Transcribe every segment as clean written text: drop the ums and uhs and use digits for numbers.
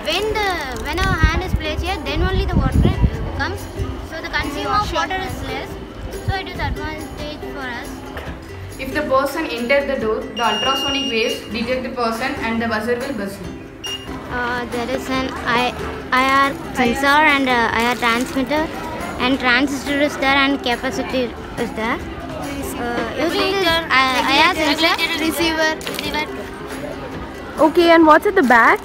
when our hand is placed here, then only the water comes. So the consumption of water is less. So it is advantage for us. If the person enters the door, the ultrasonic waves detect the person and the buzzer will buzz him. There is an IR sensor and IR transmitter, and transistor is there and capacitor is there. Using this IR sensor, receiver. Okay, and what's at the back?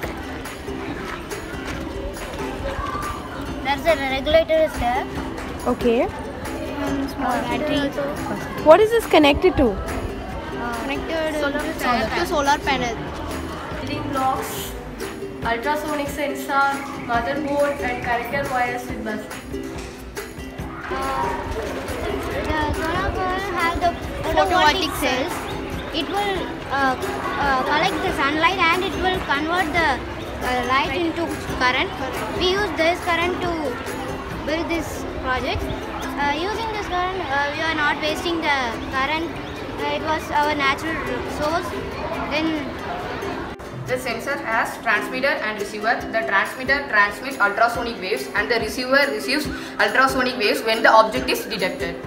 There's a regulator is there. Okay. Small battery. What is this connected to? Connected to solar panel. Building blocks, ultrasonic sensor, motherboard and connector wires with bus. The solar panel has the photovoltaic cells. It will collect the sunlight and it will convert the light into current. We use this current to build this project. Using this current, we are not wasting the current. It was our natural source. Then The sensor has transmitter and receiver. The transmitter transmits ultrasonic waves and the receiver receives ultrasonic waves when the object is detected.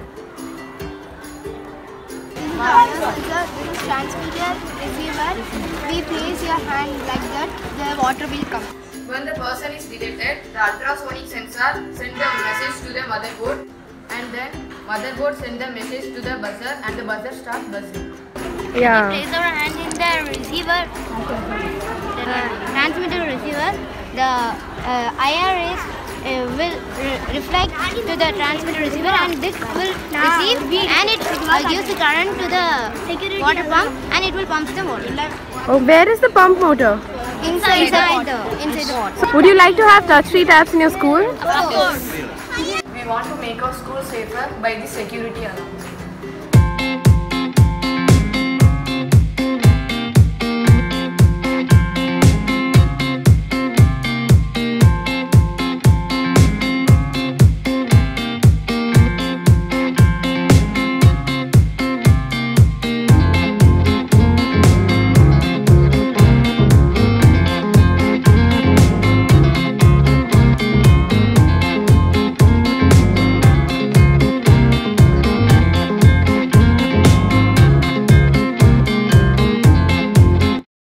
this is transmitter, receiver. We place your hand like that, the water will come. When the person is detected, the ultrasonic sensor sends the message to the motherboard and then motherboard sends the message to the buzzer and the buzzer starts buzzing. Yeah. Place our hand in the receiver, the transmitter receiver. The IR rays will reflect to the transmitter receiver and this will receive and it gives the current to the water pump and it will pump the water. Oh, where is the pump motor? Inside the water. Would you like to have touch-free taps in your school? Of course. We want to make our school safer by the security alarm.